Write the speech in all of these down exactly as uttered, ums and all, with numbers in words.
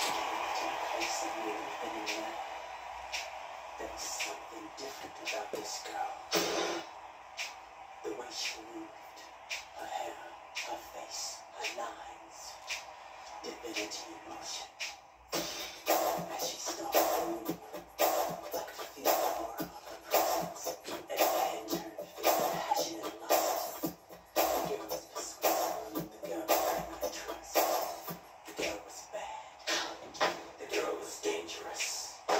To a place of me anywhere. There was something different about this girl. The way she moved, her hair, her face, her lines, divinity in motion. As she started to move, I could feel the aura of her presence. Every head turned, feeling passion and lust. The girl was persuasive, the girl I could not trust. The girl was bad. The girl was dangerous.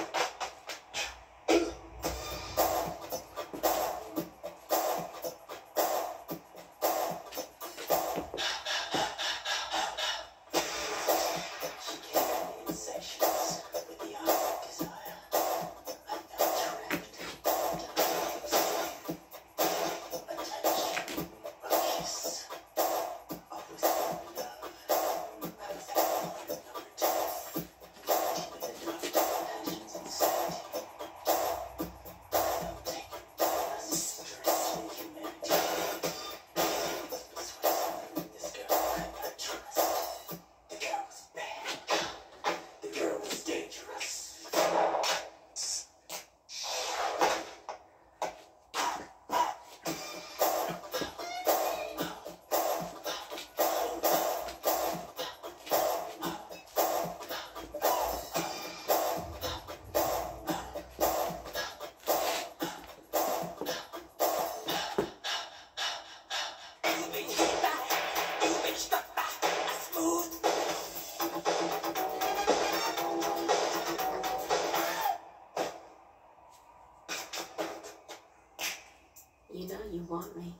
You know you want me.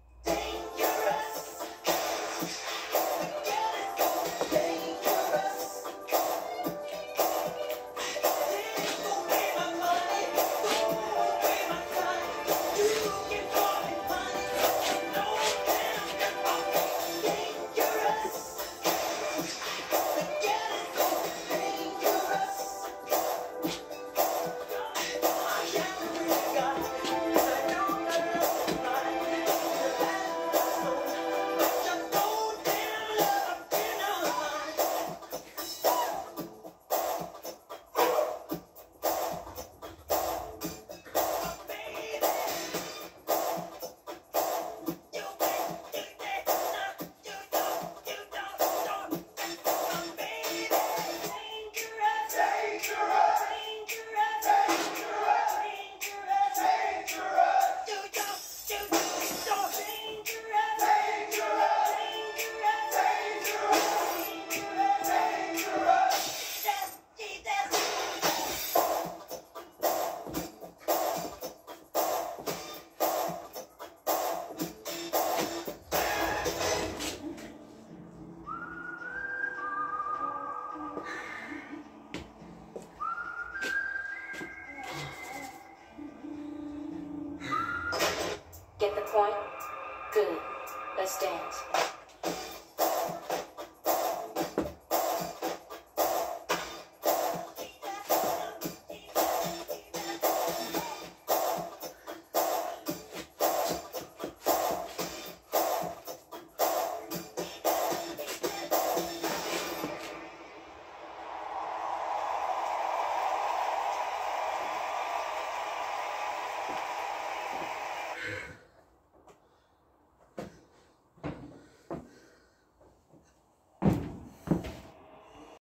Get the point? Good. Let's dance. Yeah.